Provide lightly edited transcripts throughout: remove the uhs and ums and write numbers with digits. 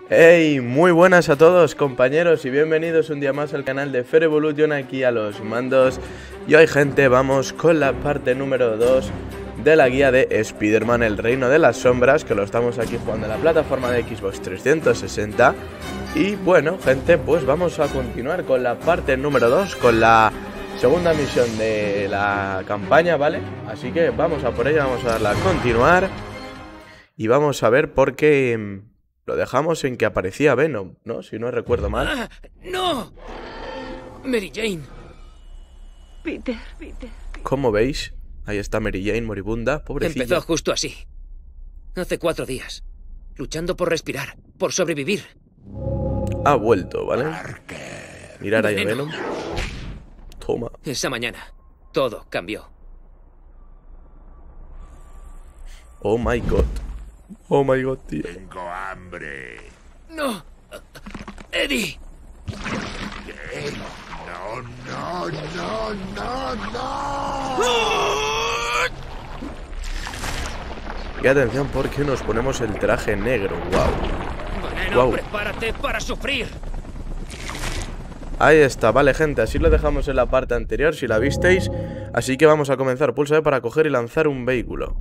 Hey, muy buenas a todos compañeros y bienvenidos un día más al canal de Fair Evolution, aquí a los mandos. Y hoy gente, vamos con la parte número 2 de la guía de Spider-Man El Reino de las Sombras, que lo estamos aquí jugando en la plataforma de Xbox 360. Y bueno gente, pues vamos a continuar con la parte número 2, con la segunda misión de la campaña, ¿vale? Así que vamos a por ella, vamos a darle a continuar. Y vamos a ver por qué... Lo dejamos en que aparecía Venom, ¿no? Si no recuerdo mal. ¡Ah! ¡No! Mary Jane. Peter. Como veis, ahí está Mary Jane moribunda, pobrecilla. Empezó justo así. Hace 4 días. Luchando por respirar, por sobrevivir. Ha vuelto, ¿vale? Mirar ahí a Veneno. Venom. Toma. Esa mañana, todo cambió. Oh my god. Oh my god, tío. Tengo hambre. ¡No! ¡Eddie! ¿Qué? No. Y atención porque nos ponemos el traje negro, wow. Veneno, Guau. prepárate para sufrir. Ahí está, vale gente, así lo dejamos en la parte anterior, si la visteis. Así que vamos a comenzar, pulsa B para coger y lanzar un vehículo.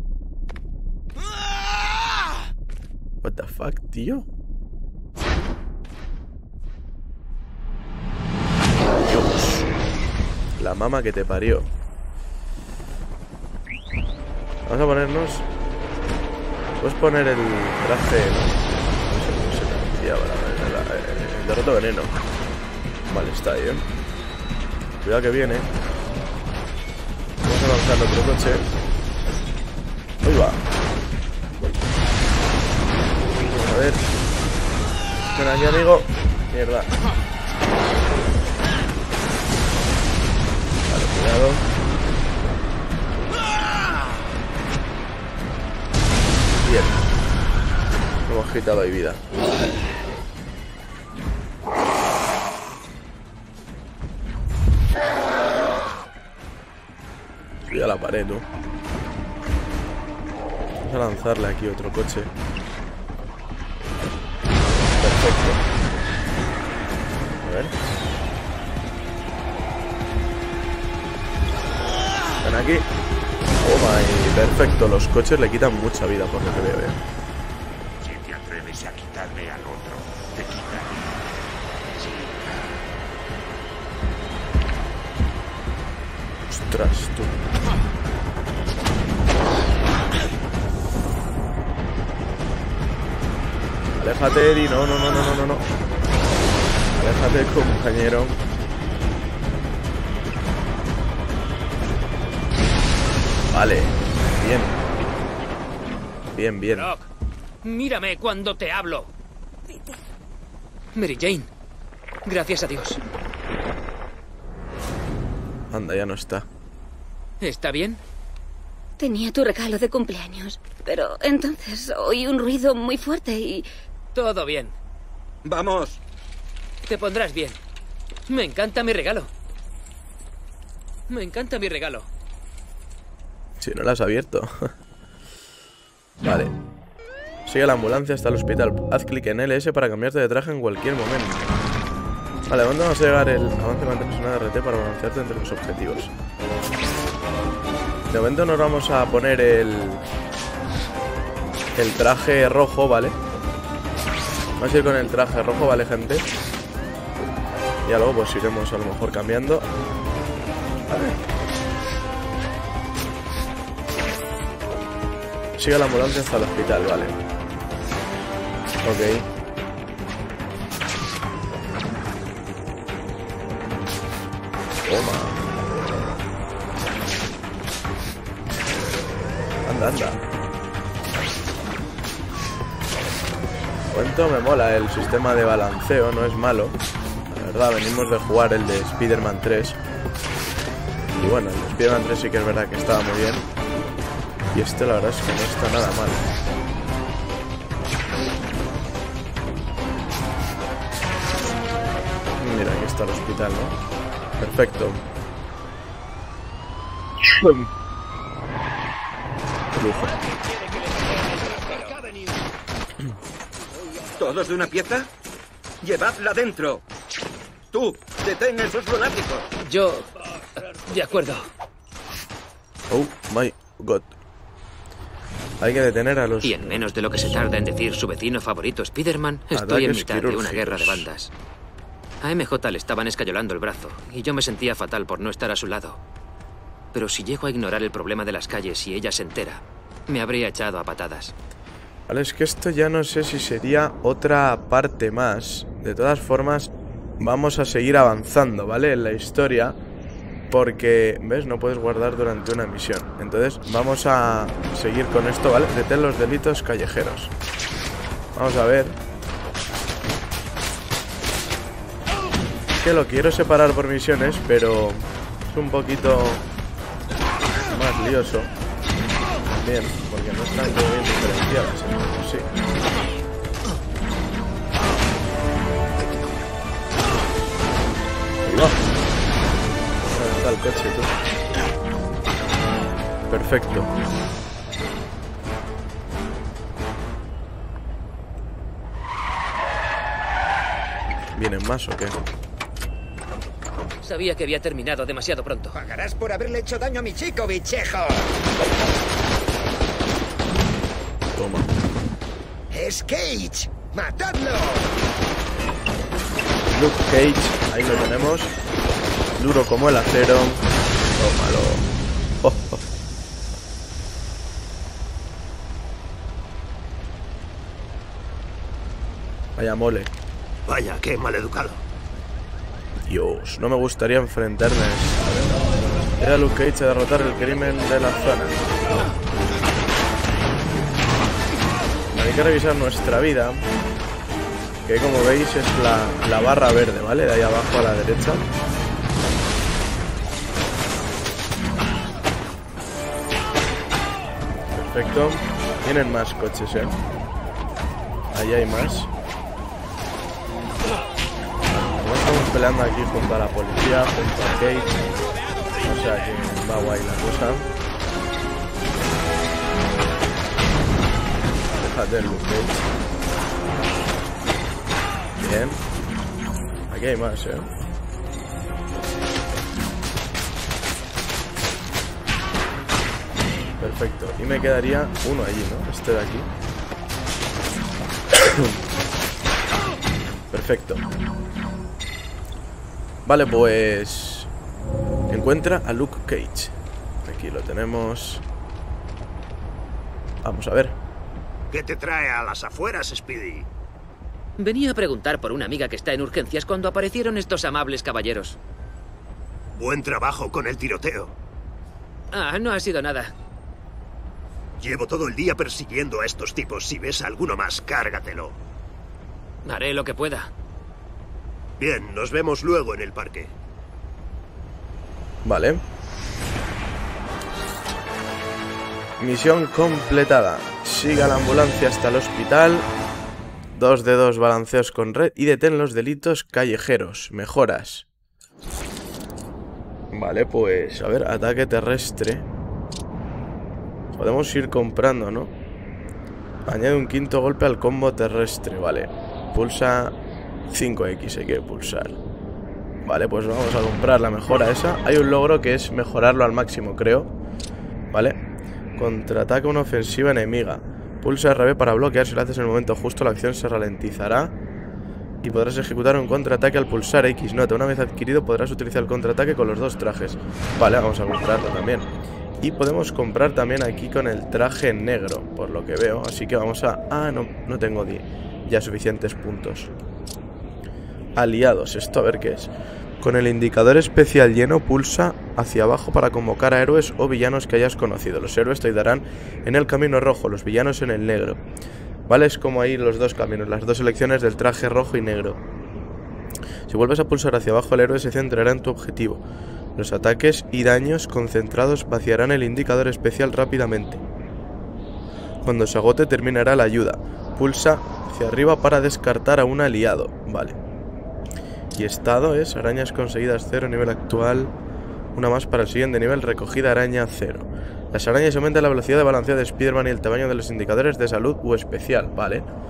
What the fuck, tío. Dios. La mama que te parió. Vamos a ponernos... Puedes poner el traje... No sé cómo se pronuncia ahora. El derroto veneno. Vale, está ahí, Cuidado que viene. Vamos a lanzar otro coche. Ahí va. A ver. Ven aquí, amigo. Mierda. Vale, cuidado. Bien. Hemos quitado ahí vida. Subí a la pared, ¿no? Vamos a lanzarle aquí otro coche. Perfecto. A ver. Ven aquí. Toma y perfecto. Los coches le quitan mucha vida por lo que veo, Si te atreves a quitarme al otro, te quitaré. Ostras, tú. Aléjate, Eddie. No. Aléjate, compañero. Vale. Bien. Brock, mírame cuando te hablo. Mary Jane. Gracias a Dios. Anda, ya no está. ¿Está bien? Tenía tu regalo de cumpleaños, pero entonces oí un ruido muy fuerte y... Todo bien. ¡Vamos! Te pondrás bien. Me encanta mi regalo. Si no la has abierto. Vale. Sigue la ambulancia hasta el hospital. Haz clic en LS para cambiarte de traje en cualquier momento. Vale, ¿dónde vamos a llegar el avance de personal de RT para balancearte entre los objetivos? De momento nos vamos a poner el traje rojo, ¿vale? Vamos a ir con el traje rojo, ¿vale, gente? Ya luego pues iremos a lo mejor cambiando. Vale. Sigue la ambulancia hasta el hospital, vale. Ok. Toma. Anda. Cuánto me mola el sistema de balanceo, no es malo. La verdad, venimos de jugar el de Spider-Man 3. Y bueno, el de Spider-Man 3 sí que es verdad que estaba muy bien. Y este la verdad es que no está nada mal. Mira, aquí está el hospital, ¿no? Perfecto. Lujo. ¿Todos de una pieza? ¡Llevadla dentro! ¡Tú! ¡Detén a esos lunáticos! Yo... De acuerdo. Oh my god. Hay que detener a los... Y en menos de lo que se tarda en decir su vecino favorito, Spider-Man, estoy en Ataques mitad de una quirúrgicos. guerra de bandas. A MJ le estaban escayolando el brazo, y yo me sentía fatal por no estar a su lado. Pero si llego a ignorar el problema de las calles y ella se entera, me habría echado a patadas. Vale, es que esto ya no sé si sería otra parte más. De todas formas, vamos a seguir avanzando, ¿vale? En la historia. Porque, ¿ves? No puedes guardar durante una misión. Entonces, vamos a seguir con esto, ¿vale? Detén los delitos callejeros. Vamos a ver. Es que lo quiero separar por misiones, pero es un poquito más lioso. Bien, porque no están como bien diferenciadas. Entonces, sí. Ahí va. Está el coche, tú. Perfecto. ¿Vienen más o qué? Sabía que había terminado demasiado pronto. Pagarás por haberle hecho daño a mi chico, bichejo. Toma. ¡Es Cage! ¡Matadlo! Luke Cage, ahí lo tenemos. Duro como el acero. Tómalo. Oh, oh. Vaya mole. Vaya, qué maleducado. Dios, no me gustaría enfrentarme a esto. Era Luke Cage a derrotar el crimen de la zona. Hay que revisar nuestra vida, que como veis es la barra verde, ¿vale? De ahí abajo a la derecha. Perfecto. Tienen más coches, ¿eh? Ahí hay más. No estamos peleando aquí junto a la policía, junto a Cage. O sea que va guay la cosa. Déjate el Luke Cage. Bien. Aquí hay más, ¿eh? Perfecto. Y me quedaría uno allí, ¿no? Este de aquí. Perfecto. Vale, pues... encuentra a Luke Cage. Aquí lo tenemos. Vamos a ver. ¿Qué te trae a las afueras, Speedy? Venía a preguntar por una amiga que está en urgencias cuando aparecieron estos amables caballeros. Buen trabajo con el tiroteo. Ah, no ha sido nada. Llevo todo el día persiguiendo a estos tipos. Si ves a alguno más, cárgatelo. Haré lo que pueda. Bien, nos vemos luego en el parque. Vale. Misión completada. Siga la ambulancia hasta el hospital. 2 de 2 balanceos con red. Y detén los delitos callejeros. Mejoras. Vale, pues a ver, ataque terrestre. Podemos ir comprando, ¿no? Añade un quinto golpe al combo terrestre. Vale. Pulsa 5X, hay que pulsar. Vale, pues vamos a comprar la mejora esa. Hay un logro que es mejorarlo al máximo, creo. Vale. Contraataca una ofensiva enemiga. Pulsa RB para bloquear. Si lo haces en el momento justo, la acción se ralentizará y podrás ejecutar un contraataque al pulsar X. Nota, una vez adquirido podrás utilizar el contraataque con los 2 trajes. Vale, vamos a comprarlo también. Y podemos comprar también aquí con el traje negro, por lo que veo. Así que vamos a... Ah, no tengo ya suficientes puntos. Aliados, esto a ver qué es. Con el indicador especial lleno, pulsa hacia abajo para convocar a héroes o villanos que hayas conocido. Los héroes te ayudarán en el camino rojo, los villanos en el negro. Vale, es como ahí los dos caminos, las dos selecciones del traje rojo y negro. Si vuelves a pulsar hacia abajo, el héroe se centrará en tu objetivo. Los ataques y daños concentrados vaciarán el indicador especial rápidamente. Cuando se agote, terminará la ayuda. Pulsa hacia arriba para descartar a un aliado. Vale. Y estado es arañas conseguidas 0, nivel actual. Una más para el siguiente nivel, recogida araña 0. Las arañas aumentan la velocidad de balanceo de Spider-Man y el tamaño de los indicadores de salud u especial. Vale.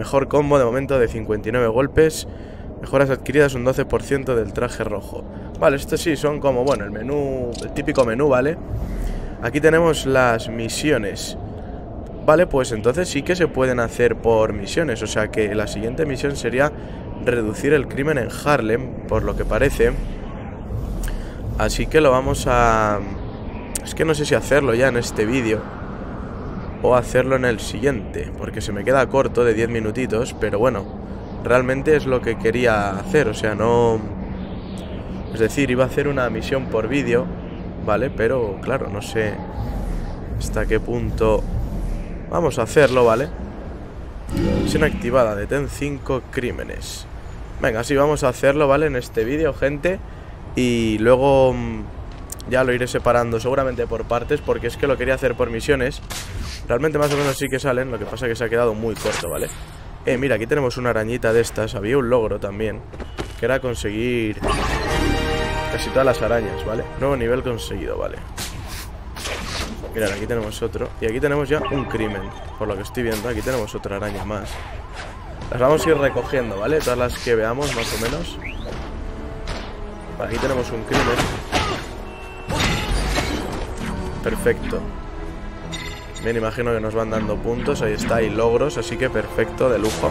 Mejor combo de momento de 59 golpes. Mejoras adquiridas un 12% del traje rojo. Vale, estos sí son como, bueno, el menú, el típico menú, ¿vale? Aquí tenemos las misiones. Vale, pues entonces sí que se pueden hacer por misiones. O sea que la siguiente misión sería reducir el crimen en Harlem, por lo que parece. Así que lo vamos a... Es que no sé si hacerlo ya en este vídeo o hacerlo en el siguiente, porque se me queda corto de 10 minutitos. Pero bueno, realmente es lo que quería hacer. O sea, no... Es decir, iba a hacer una misión por vídeo, ¿vale? Pero claro, no sé hasta qué punto vamos a hacerlo, ¿vale? Misión activada, detén 5 crímenes. Venga, sí, vamos a hacerlo, ¿vale? En este vídeo, gente. Y luego ya lo iré separando seguramente por partes, porque es que lo quería hacer por misiones. Realmente más o menos sí que salen, lo que pasa es que se ha quedado muy corto, ¿vale? Mira, aquí tenemos una arañita de estas. Había un logro también, que era conseguir casi todas las arañas, ¿vale? Nuevo nivel conseguido, ¿vale? Mirad, aquí tenemos otro. Y aquí tenemos ya un crimen, por lo que estoy viendo. Aquí tenemos otra araña más. Las vamos a ir recogiendo, ¿vale? Todas las que veamos, más o menos. Vale, aquí tenemos un crimen. Perfecto. Bien, imagino que nos van dando puntos. Ahí está, y logros, así que perfecto, de lujo.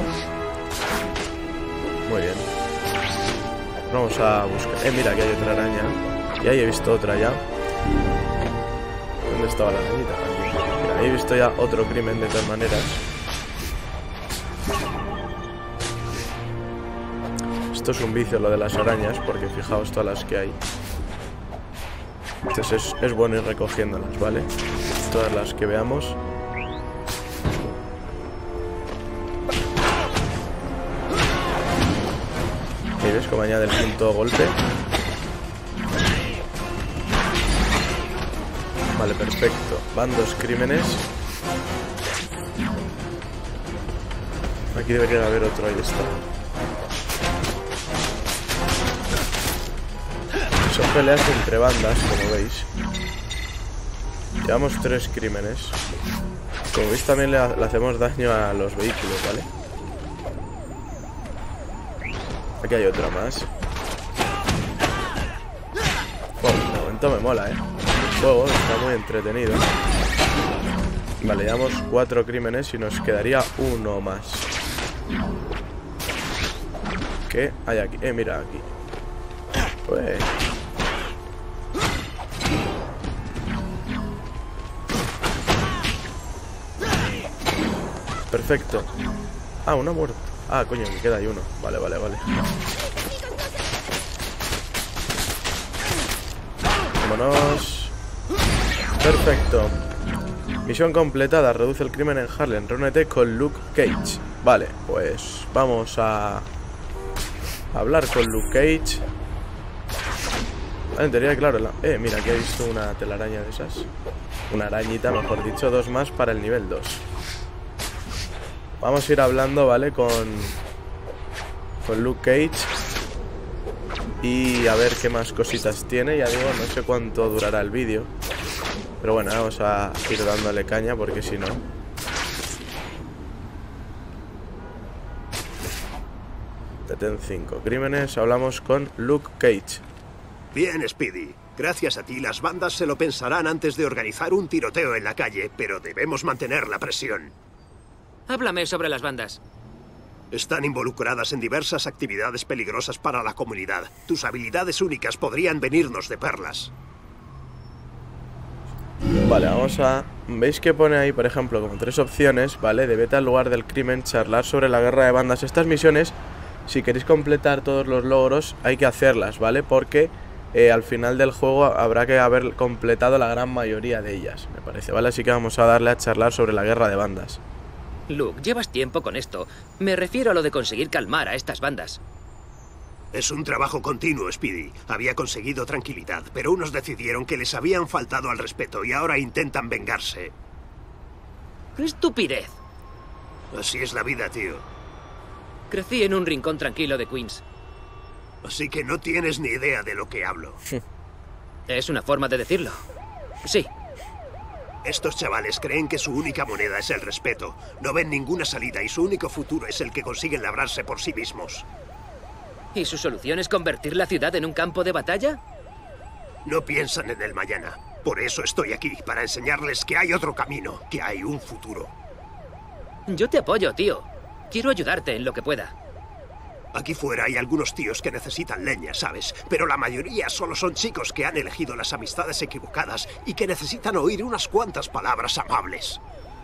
Muy bien. Vamos a buscar... mira, aquí hay otra araña. Y ahí he visto otra ya. ¿Dónde estaba la arañita? Aquí. Mira, ahí he visto ya otro crimen de todas maneras. Esto es un vicio, lo de las arañas, porque fijaos todas las que hay. Entonces es bueno ir recogiéndolas, ¿vale? Todas las que veamos. Ahí ves cómo añade el punto golpe. Vale, perfecto. Van 2 crímenes. Aquí debería haber otro, ahí está. Son peleas entre bandas, como veis. Llevamos 3 crímenes. Como veis también le hacemos daño a los vehículos, ¿vale? Aquí hay otra más. Oh, de momento me mola, ¿eh? El juego está muy entretenido. Vale, llevamos 4 crímenes y nos quedaría uno más. ¿Qué hay aquí? Mira aquí. Pues... perfecto. Ah, uno muerto. Ah, coño, me queda ahí uno. Vale, vale, vale. Vámonos. Perfecto. Misión completada. Reduce el crimen en Harlem. Reúnete con Luke Cage. Vale, pues vamos a hablar con Luke Cage. En teoría, claro. Mira, aquí he visto una telaraña de esas. Una arañita, mejor dicho. 2 más para el nivel 2. Vamos a ir hablando, ¿vale? Con Luke Cage. Y a ver qué más cositas tiene. Ya digo, no sé cuánto durará el vídeo. Pero bueno, vamos a ir dándole caña porque si no... Detén 5 crímenes. Hablamos con Luke Cage. Bien, Speedy. Gracias a ti, las bandas se lo pensarán antes de organizar un tiroteo en la calle, pero debemos mantener la presión. Háblame sobre las bandas. Están involucradas en diversas actividades peligrosas para la comunidad. Tus habilidades únicas podrían venirnos de perlas. Vale, vamos a... ¿Veis que pone ahí, por ejemplo, como 3 opciones, ¿vale? De vete al lugar del crimen, charlar sobre la guerra de bandas. Estas misiones, si queréis completar todos los logros, hay que hacerlas, ¿vale? Porque al final del juego habrá que haber completado la gran mayoría de ellas, me parece, ¿vale? Así que vamos a darle a charlar sobre la guerra de bandas. Luke, llevas tiempo con esto. Me refiero a lo de conseguir calmar a estas bandas. Es un trabajo continuo, Speedy. Había conseguido tranquilidad, pero unos decidieron que les habían faltado al respeto y ahora intentan vengarse. ¡Qué estupidez! Así es la vida, tío. Crecí en un rincón tranquilo de Queens. Así que no tienes ni idea de lo que hablo. Es una forma de decirlo. Sí. Estos chavales creen que su única moneda es el respeto. No ven ninguna salida y su único futuro es el que consiguen labrarse por sí mismos. ¿Y su solución es convertir la ciudad en un campo de batalla? No piensan en el mañana. Por eso estoy aquí, para enseñarles que hay otro camino, que hay un futuro. Yo te apoyo, tío. Quiero ayudarte en lo que pueda. Aquí fuera hay algunos tíos que necesitan leña, ¿sabes? Pero la mayoría solo son chicos que han elegido las amistades equivocadas y que necesitan oír unas cuantas palabras amables.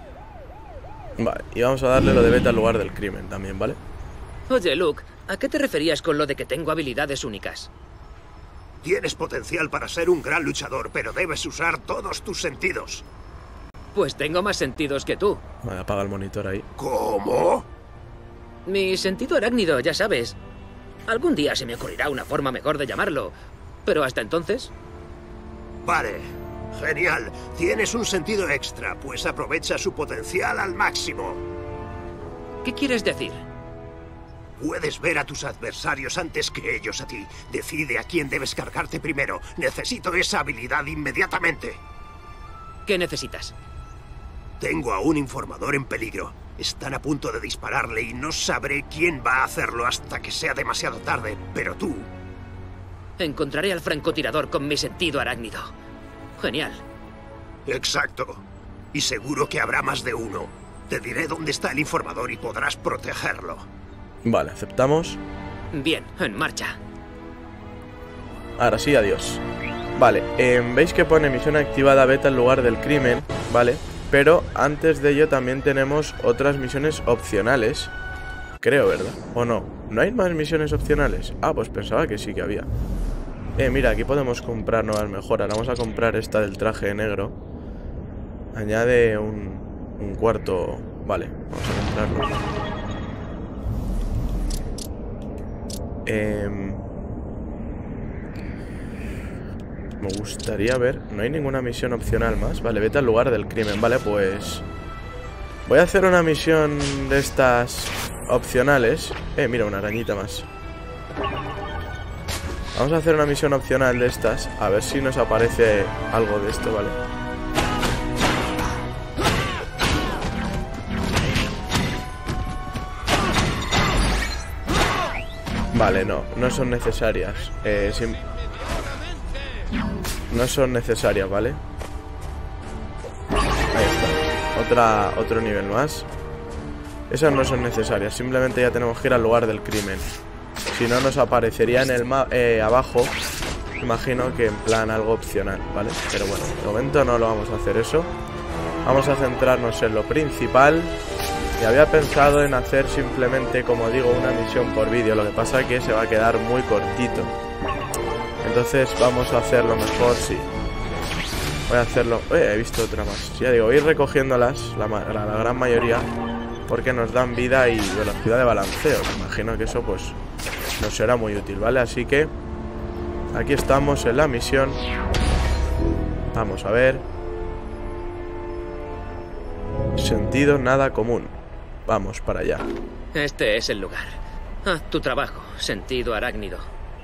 Vale, y vamos a darle lo de vete al lugar del crimen también, ¿vale? Oye, Luke, ¿a qué te referías con lo de que tengo habilidades únicas? Tienes potencial para ser un gran luchador, pero debes usar todos tus sentidos. Pues tengo más sentidos que tú. Vale, apaga el monitor ahí. ¿Cómo? Mi sentido arácnido, ya sabes. Algún día se me ocurrirá una forma mejor de llamarlo. Pero hasta entonces... Vale, genial. Tienes un sentido extra, pues aprovecha su potencial al máximo. ¿Qué quieres decir? Puedes ver a tus adversarios antes que ellos a ti. Decide a quién debes cargarte primero. Necesito esa habilidad inmediatamente. ¿Qué necesitas? Tengo a un informador en peligro. Están a punto de dispararle y no sabré quién va a hacerlo hasta que sea demasiado tarde. Pero tú... Encontraré al francotirador con mi sentido arácnido. Genial. Exacto. Y seguro que habrá más de uno. Te diré dónde está el informador y podrás protegerlo. Vale, aceptamos. Bien, en marcha. Ahora sí, adiós. Vale, veis que pone misión activada, vete al lugar del crimen, ¿vale? Pero antes de ello también tenemos otras misiones opcionales. Creo, ¿verdad? ¿O no? ¿No hay más misiones opcionales? Ah, pues pensaba que sí que había. Mira, aquí podemos comprar nuevas mejoras. Vamos a comprar esta del traje negro. Añade un cuarto... Vale, vamos a comprarlo. Me gustaría ver... No hay ninguna misión opcional más. Vale, vete al lugar del crimen. Vale, pues... Voy a hacer una misión de estas opcionales. Mira, una arañita más. Vamos a hacer una misión opcional de estas. A ver si nos aparece algo de esto, ¿vale? Vale, no son necesarias. No son necesarias, ¿vale? Ahí está. Otro nivel más. Esas no son necesarias. Simplemente ya tenemos que ir al lugar del crimen. Si no, nos aparecería en el abajo. Imagino que en plan algo opcional, ¿vale? Pero bueno, de momento no lo vamos a hacer eso. Vamos a centrarnos en lo principal. Y había pensado en hacer simplemente, como digo, una misión por vídeo. Lo que pasa es que se va a quedar muy cortito. Entonces vamos a hacerlo mejor, sí. Voy a hacerlo... he visto otra más. Ya digo, voy a ir recogiéndolas, la gran mayoría, porque nos dan vida y velocidad de balanceo. Me imagino que eso pues nos será muy útil, ¿vale? Así que aquí estamos en la misión. Vamos a ver. Sentido nada común. Vamos para allá. Este es el lugar. Ah, tu trabajo, sentido arácnido.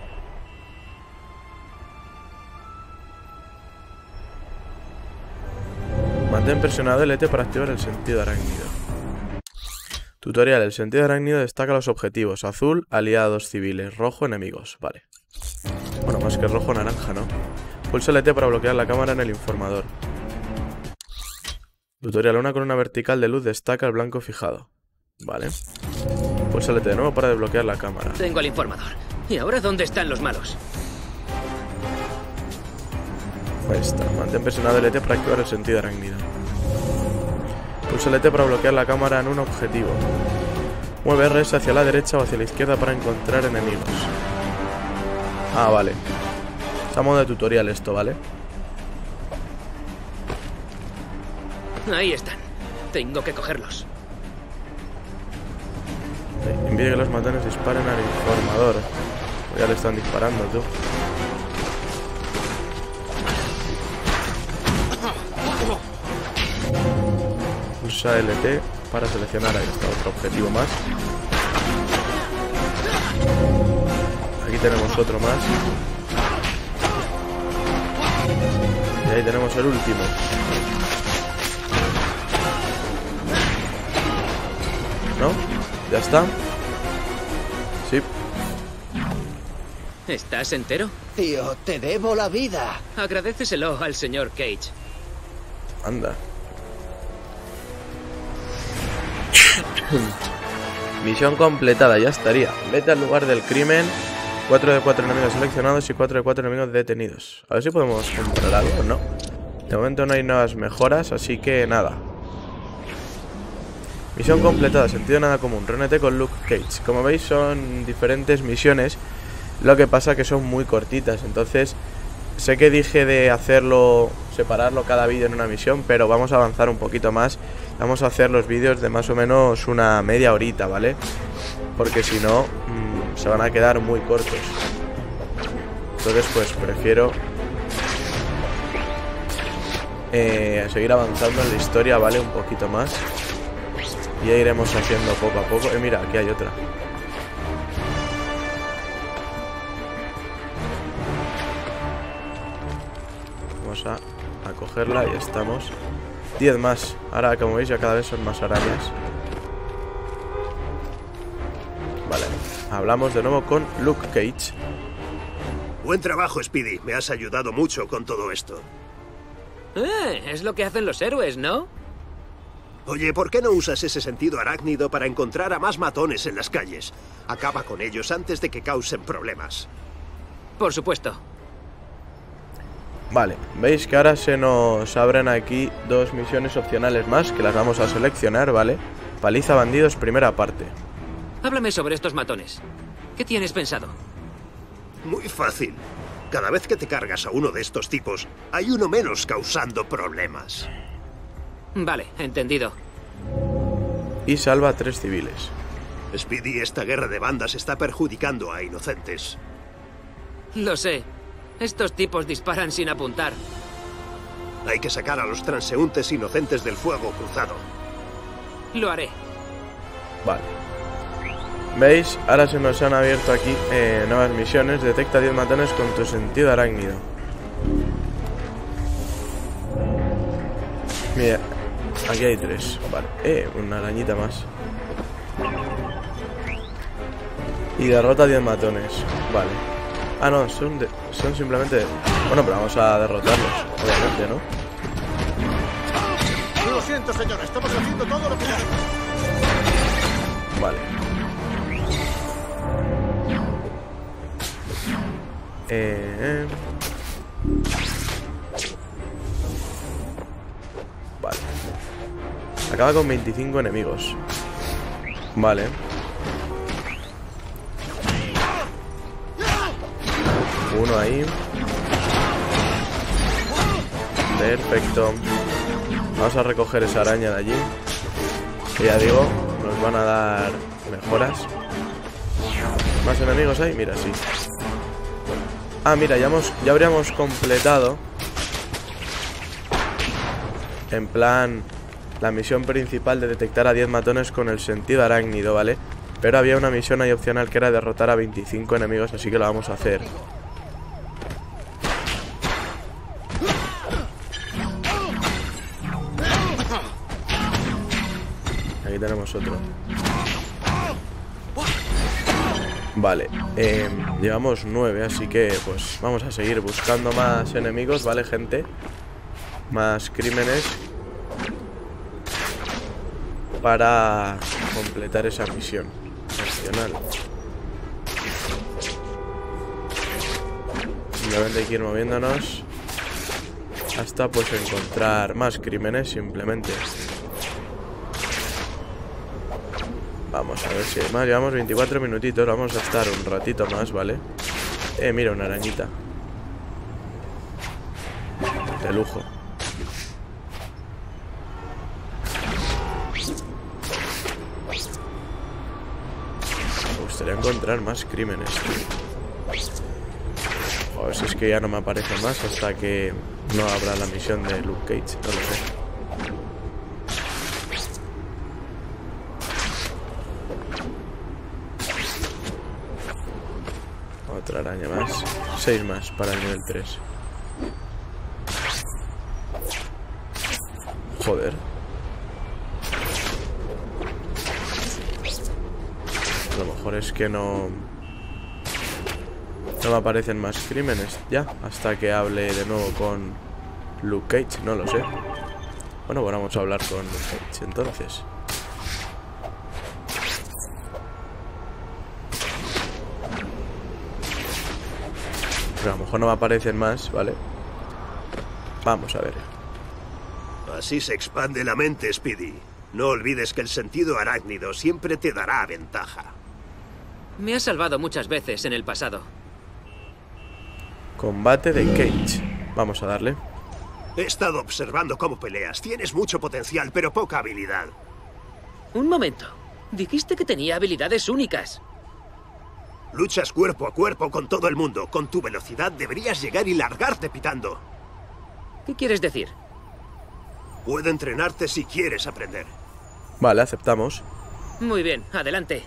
Mantén presionado el ET para activar el sentido arácnido. Tutorial. El sentido arácnido destaca los objetivos. Azul, aliados civiles. Rojo, enemigos. Vale. Bueno, más que rojo, naranja, ¿no? Pulsa el ET para bloquear la cámara en el informador. Tutorial. Una columna vertical de luz destaca el blanco fijado. Vale. Pulsa el ET de nuevo para desbloquear la cámara. Tengo al informador. ¿Y ahora dónde están los malos? Ahí está. Mantén presionado el ET para activar el sentido arácnido. Pulsa el ET para bloquear la cámara en un objetivo. Mueve RS hacia la derecha o hacia la izquierda para encontrar enemigos. Ah, vale. Es a modo de tutorial esto, ¿vale? Ahí están. Tengo que cogerlos. Impide que los matones disparen al informador. Pues ya le están disparando, tú. Pulsa LT para seleccionar. Ahí está, otro objetivo más. Aquí tenemos otro más. Y ahí tenemos el último. ¿no? Ya está. Sí. ¿Estás entero? Tío, te debo la vida. Agradéceselo al señor Cage. Anda. Misión completada, ya estaría. Vete al lugar del crimen. 4 de 4 enemigos seleccionados y 4 de 4 enemigos detenidos. A ver si podemos comprar algo o no. De momento no hay nuevas mejoras, así que nada. Misión completada, sentido nada común. Reúnete con Luke Cage. Como veis son diferentes misiones. Lo que pasa que son muy cortitas. Entonces sé que dije de hacerlo, separarlo cada vídeo en una misión, pero vamos a avanzar un poquito más. Vamos a hacer los vídeos de más o menos una media horita, ¿vale? Porque si no, se van a quedar muy cortos. Entonces pues prefiero seguir avanzando en la historia, ¿vale? Un poquito más. Y ya iremos haciendo poco a poco. Mira, aquí hay otra. Vamos a cogerla y estamos. 10 más. Ahora, como veis, ya cada vez son más arañas. Vale. Hablamos de nuevo con Luke Cage. Buen trabajo, Speedy. Me has ayudado mucho con todo esto. Es lo que hacen los héroes, ¿no? Oye, ¿por qué no usas ese sentido arácnido para encontrar a más matones en las calles? Acaba con ellos antes de que causen problemas. Por supuesto. Vale, veis que ahora se nos abren aquí 2 misiones opcionales más, que las vamos a seleccionar, ¿vale? Paliza bandidos, primera parte. Háblame sobre estos matones. ¿Qué tienes pensado? Muy fácil. Cada vez que te cargas a uno de estos tipos, hay uno menos causando problemas. Vale, entendido. Y salva a 3 civiles. Speedy, esta guerra de bandas está perjudicando a inocentes. Lo sé. Estos tipos disparan sin apuntar. Hay que sacar a los transeúntes inocentes del fuego cruzado. Lo haré. Vale. ¿Veis? Ahora se nos han abierto aquí nuevas misiones. Detecta 10 matones con tu sentido arácnido. Mira, aquí hay 3. Vale, una arañita más. Y derrota 10 matones. Vale. Ah, no, son simplemente... Bueno, pero vamos a derrotarlos, obviamente, ¿no? Lo siento, señor, estamos haciendo todo lo que podemos. Vale. Vale. Acaba con 25 enemigos. Vale. Uno ahí. Perfecto. Vamos a recoger esa araña de allí. Que ya digo, nos van a dar mejoras. ¿Más enemigos hay? Mira, sí. Ah, mira, ya habríamos completado en plan la misión principal de detectar a 10 matones con el sentido arácnido, ¿vale? Pero había una misión ahí opcional que era derrotar a 25 enemigos, así que lo vamos a hacer. Aquí tenemos otro. Vale, llevamos 9, así que pues vamos a seguir buscando más enemigos, ¿vale, gente? Más crímenes para completar esa misión opcional. Simplemente hay que ir moviéndonos hasta pues encontrar más crímenes, simplemente. Vamos a ver si hay más. Llevamos 24 minutitos. Vamos a estar un ratito más, ¿vale? Mira, una arañita. De lujo. Me gustaría encontrar más crímenes. A ver si es que ya no me aparece más hasta que no abra la misión de Luke Cage. No lo sé. Otra araña más. 6 más para el nivel 3. Joder. A lo mejor es que no me aparecen más crímenes ya, hasta que hable de nuevo con Luke Cage, no lo sé. Bueno, vamos a hablar con Luke Cage entonces. Pero a lo mejor no me aparecen más, ¿vale? Vamos a ver. Así se expande la mente, Speedy. No olvides que el sentido arácnido siempre te dará ventaja. Me has salvado muchas veces en el pasado. Combate de Cage. Vamos a darle. He estado observando cómo peleas. Tienes mucho potencial, pero poca habilidad. Un momento. Dijiste que tenía habilidades únicas. Luchas cuerpo a cuerpo con todo el mundo. Con tu velocidad deberías llegar y largarte pitando. ¿Qué quieres decir? Puedo entrenarte si quieres aprender. Vale, aceptamos. Muy bien, adelante.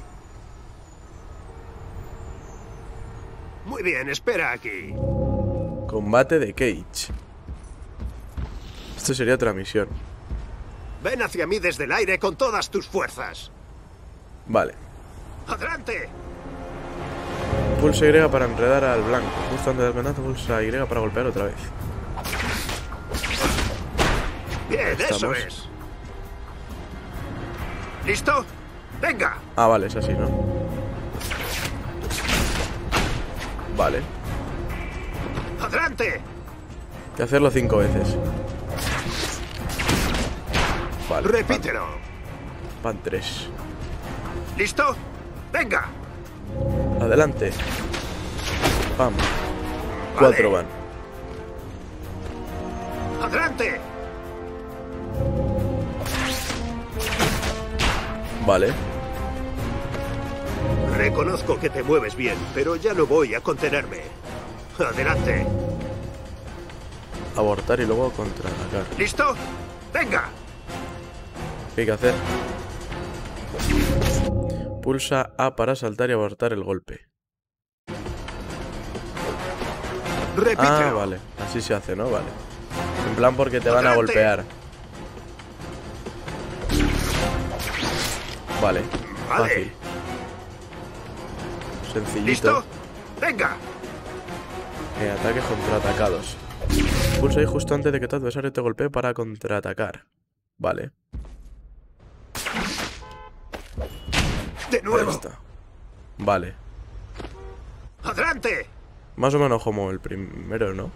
Muy bien, espera aquí. Combate de Cage. Esto sería otra misión. Ven hacia mí desde el aire con todas tus fuerzas. Vale. ¡Adelante! Pulsa Y para enredar al blanco. Justo antes del amenazo, pulsa Y para golpear otra vez. Bien, eso es. ¿Listo? ¡Venga! Ah, vale, es así, ¿no? Vale. ¡Adelante! Hay que hacerlo 5 veces. Vale. Repítelo. Van 3. ¿Listo? ¡Venga! Adelante. Pam. Vale. 4 van. ¡Adelante! Vale. Reconozco que te mueves bien, pero ya no voy a contenerme. ¡Adelante! Abortar y luego contraatacar. ¿Listo? ¡Venga! ¿Qué hay que hacer? Pulsa A para saltar y abortar el golpe. Repítelo. Ah, vale. Así se hace, ¿no? Vale. En plan porque te van a Adelante. golpear. Vale. Vale. Fácil. Sencillito. ¿Listo? ¡Venga! Ataques contraatacados. Pulsa ahí justo antes de que tu adversario te golpee para contraatacar. Vale. ¡De nuevo! Ahí está. Vale. ¡Adelante! Más o menos como el primero, ¿no?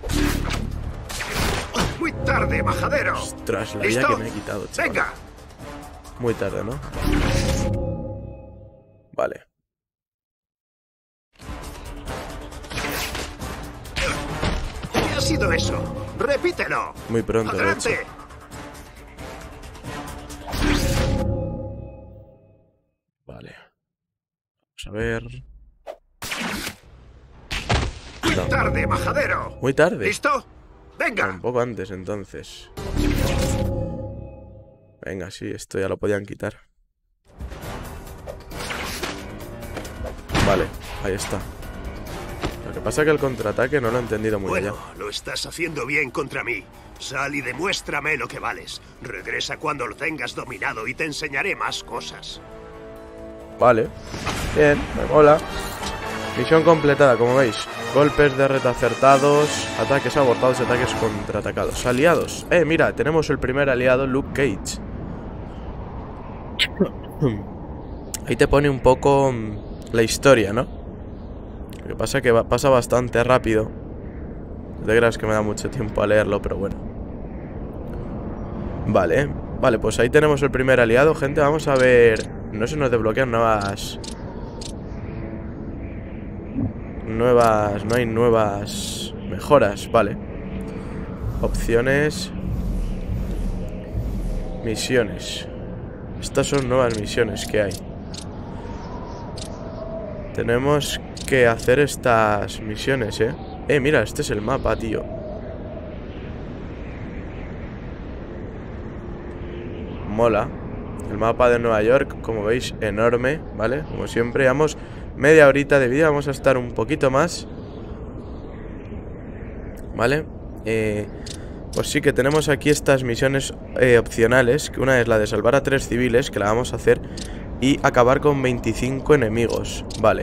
¡Muy tarde, majadero! Ostras, la vida ¿Listo? que me he quitado, chaval. ¡Venga! Muy tarde, ¿no? Vale. ¿Qué ha sido eso? ¡Repítelo! Muy pronto, de hecho. ¡Adelante! Vale. Vamos a ver. ¡Muy No. tarde, majadero! Muy tarde. ¿Listo? ¡Venga! Un poco antes, entonces. Venga, sí, esto ya lo podían quitar. Vale, ahí está. Lo que pasa es que el contraataque no lo he entendido muy Bueno, allá. lo estás haciendo bien contra mí. Sal y demuéstrame lo que vales. Regresa cuando lo tengas dominado y te enseñaré más cosas. Vale. Bien, me mola. Misión completada, como veis. Golpes de reto acertados, ataques abortados y ataques contraatacados. Aliados. Mira, tenemos el primer aliado, Luke Cage. Ahí te pone un poco la historia, ¿no? Lo que pasa es que pasa bastante rápido. No te creas que me da mucho tiempo a leerlo, pero bueno. Vale, vale, pues ahí tenemos el primer aliado, gente. Vamos a ver. No se nos desbloquean nuevas. No hay nuevas mejoras, vale. Opciones. Misiones. Estas son nuevas misiones que hay. Tenemos que hacer estas misiones, mira, este es el mapa, tío. Mola. El mapa de Nueva York, como veis, enorme, ¿vale? Como siempre, llevamos media horita de vídeo. Vamos a estar un poquito más, ¿vale? Pues sí que tenemos aquí estas misiones opcionales. Que una es la de salvar a 3 civiles, que la vamos a hacer. y acabar con 25 enemigos. Vale.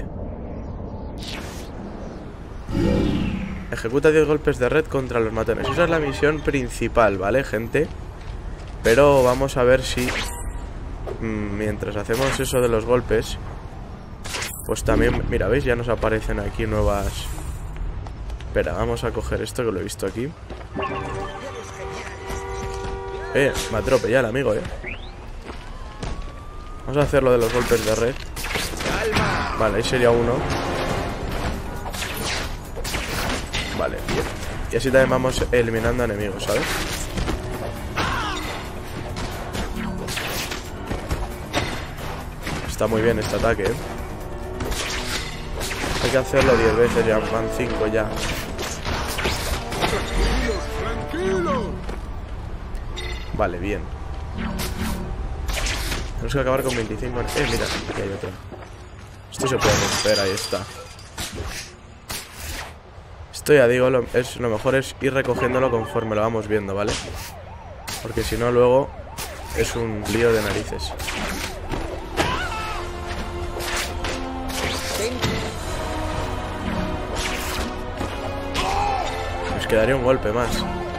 Ejecuta 10 golpes de red contra los matones. Esa es la misión principal, ¿vale, gente? Pero vamos a ver si mientras hacemos eso de los golpes, pues también, mira, ¿veis? Ya nos aparecen aquí nuevas... Espera, vamos a coger esto que lo he visto aquí. Me ha atropellado el amigo, Vamos a hacer lo de los golpes de red. Vale, ahí sería uno. Vale, bien. Y así también vamos eliminando enemigos, ¿sabes? Está muy bien este ataque, Hay que hacerlo 10 veces, ya van 5 ya. Vale, bien. Tenemos que acabar con 25. Mira, aquí hay otro. Esto se puede romper, ahí está. Esto ya digo, lo mejor es ir recogiéndolo conforme lo vamos viendo, ¿vale? Porque si no luego es un lío de narices. Nos quedaría un golpe más.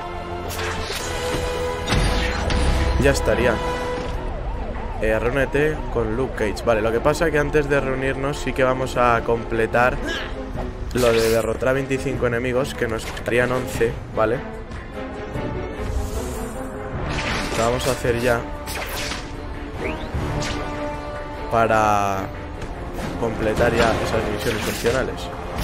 Ya estaría. Reúnete con Luke Cage. Vale, lo que pasa es que antes de reunirnos sí que vamos a completar lo de derrotar a 25 enemigos, que nos quedarían 11, ¿vale? Lo vamos a hacer ya para completar ya esas misiones opcionales.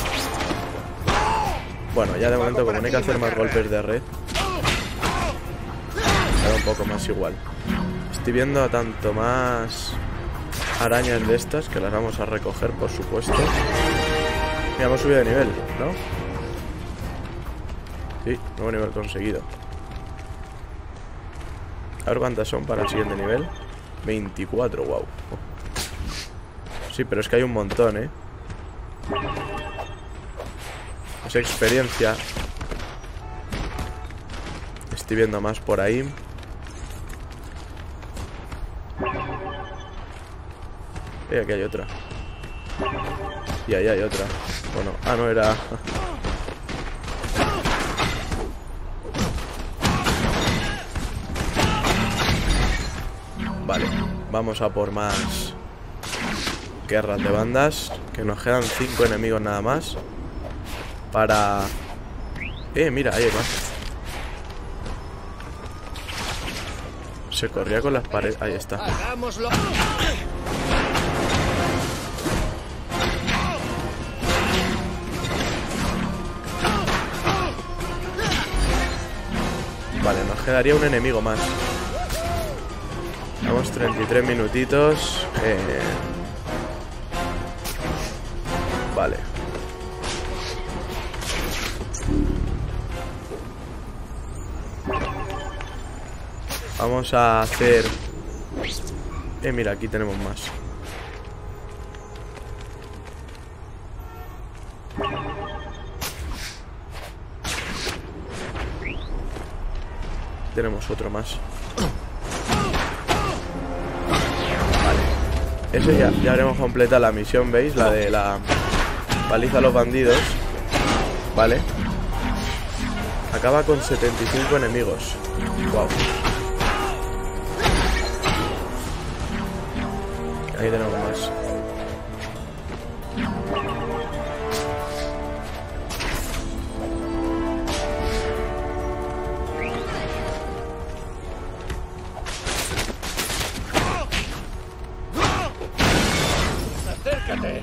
Bueno, ya de momento, como no hay que hacer más golpes de red, queda un poco más igual. Estoy viendo a tanto más arañas de estas, que las vamos a recoger, por supuesto. Mira, hemos subido de nivel, ¿no? Sí, nuevo nivel conseguido. A ver cuántas son para el siguiente nivel. 24, wow. Sí, pero es que hay un montón, Es experiencia. Estoy viendo más por ahí. Aquí hay otra. Y ahí hay otra. Bueno, no era... Vale, vamos a por más guerras de bandas. Que nos quedan 5 enemigos nada más. Para... mira, ahí hay más. Se corría con las paredes. Ahí está. Vale, nos quedaría un enemigo más. Vamos 33 minutitos. Vale. Vamos a hacer... mira, aquí tenemos más. Tenemos otro más. Vale. Ese ya habremos completado la misión, ¿veis? La de la paliza a los bandidos. Vale. Acaba con 75 enemigos. Wow. Ahí tenemos más. Acércate.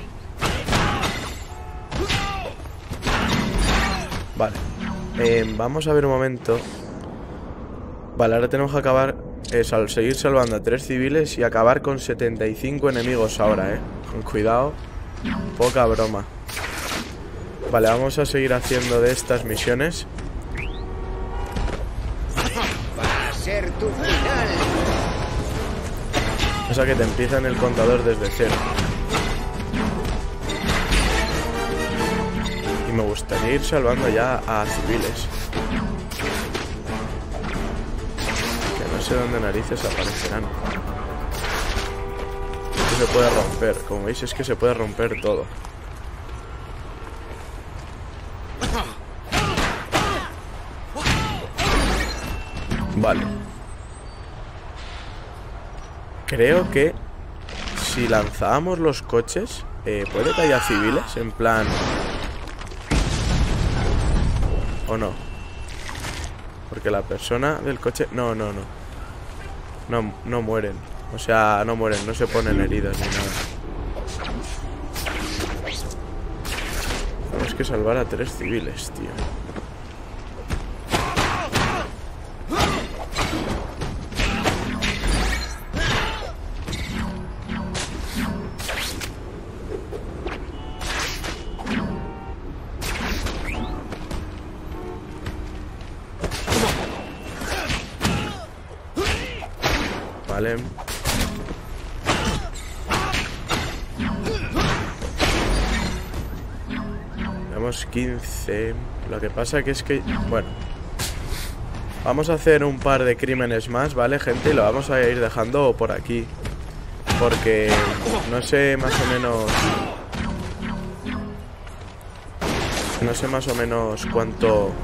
Vale. Vamos a ver un momento. Vale, ahora tenemos que acabar... seguir salvando a 3 civiles y acabar con 75 enemigos ahora, Con cuidado. Poca broma. Vale, vamos a seguir haciendo de estas misiones. Va a ser tu final. O sea que te empiezan el contador desde cero. Y me gustaría ir salvando ya a civiles. Que no sé dónde narices aparecerán. Este es se puede romper. Como veis, es que se puede romper todo. Vale. Creo que si lanzábamos los coches, ¿puede que haya civiles? En plan... ¿O no? Porque la persona del coche... No mueren. O sea, no mueren, no se ponen heridos ni nada. Tenemos que salvar a 3 civiles, tío. Vale. Tenemos 15. Lo que pasa que es que... Bueno. Vamos a hacer un par de crímenes más, ¿vale, gente? Y lo vamos a ir dejando por aquí. Porque no sé más o menos... No sé más o menos cuánto...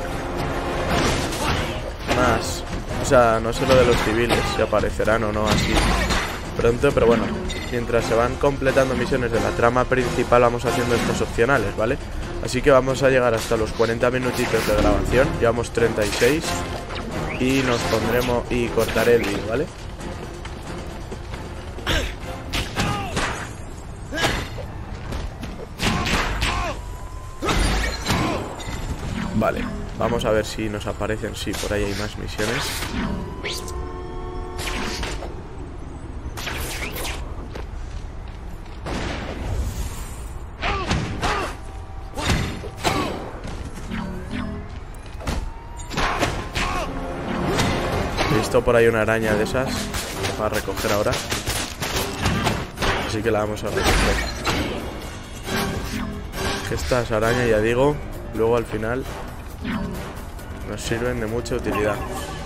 Más... O sea, no sé lo de los civiles, si aparecerán o no así pronto, pero bueno, mientras se van completando misiones de la trama principal vamos haciendo estos opcionales, ¿vale? Así que vamos a llegar hasta los 40 minutitos de grabación, llevamos 36 y nos pondremos y cortaré el vídeo, ¿vale? Vale. Vamos a ver si nos aparecen. Sí, por ahí hay más misiones. He visto por ahí una araña de esas para recoger ahora. Así que la vamos a recoger. Que estas arañas, ya digo, luego al final... nos sirven de mucha utilidad.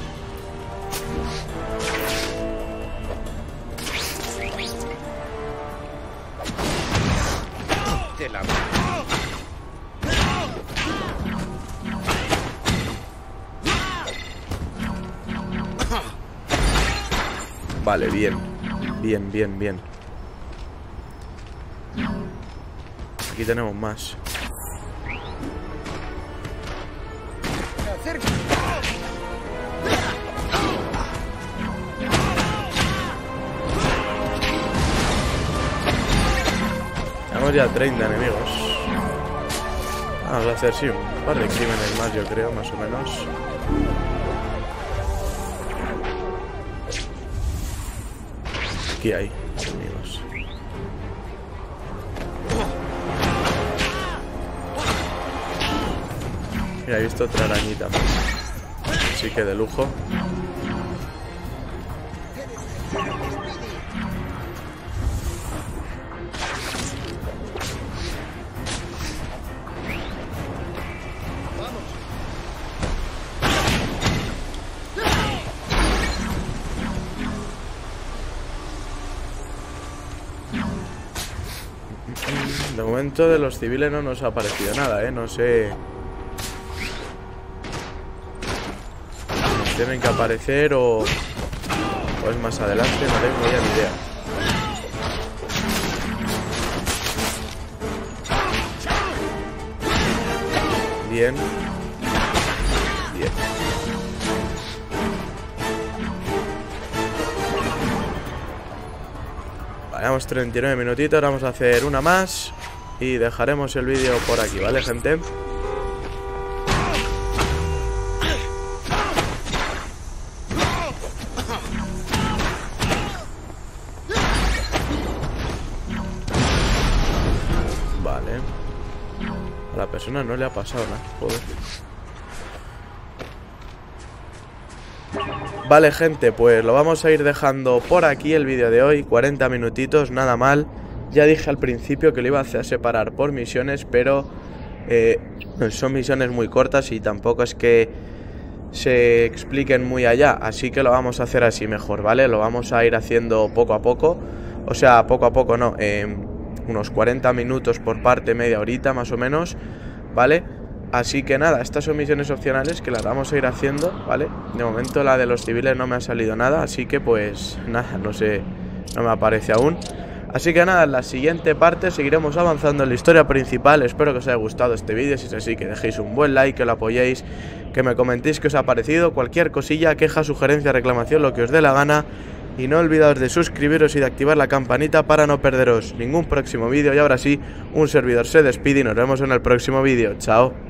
Vale, bien. Bien. Aquí tenemos más. Tenemos ya 30 enemigos. Vamos a hacer, sí, un par de crímenes más, yo creo, más o menos. Aquí hay enemigos. Mira, he visto otra arañita más. Así que de lujo. De momento de los civiles no nos ha aparecido nada, no sé. Tienen que aparecer o es más adelante, no tengo ya ni idea. Bien. Vamos 39 minutitos, ahora vamos a hacer una más y dejaremos el vídeo por aquí, ¿vale, gente? Vale. A la persona no le ha pasado nada, joder. Vale, gente, pues lo vamos a ir dejando por aquí el vídeo de hoy. 40 minutitos, nada mal. Ya dije al principio que lo iba a hacer separar por misiones, pero son misiones muy cortas y tampoco es que se expliquen muy allá. Así que lo vamos a hacer así mejor, ¿vale? Lo vamos a ir haciendo poco a poco O sea, poco a poco no, unos 40 minutos por parte, media horita más o menos, ¿vale? Así que nada, estas son misiones opcionales que las vamos a ir haciendo, ¿vale? De momento la de los civiles no me ha salido nada, así que pues nada, no sé, no me aparece aún. Así que nada, en la siguiente parte seguiremos avanzando en la historia principal. Espero que os haya gustado este vídeo, si es así que dejéis un buen like, que lo apoyéis, que me comentéis qué os ha parecido, cualquier cosilla, queja, sugerencia, reclamación, lo que os dé la gana. Y no olvidaos de suscribiros y de activar la campanita para no perderos ningún próximo vídeo. Y ahora sí, un servidor se despide y nos vemos en el próximo vídeo. Chao.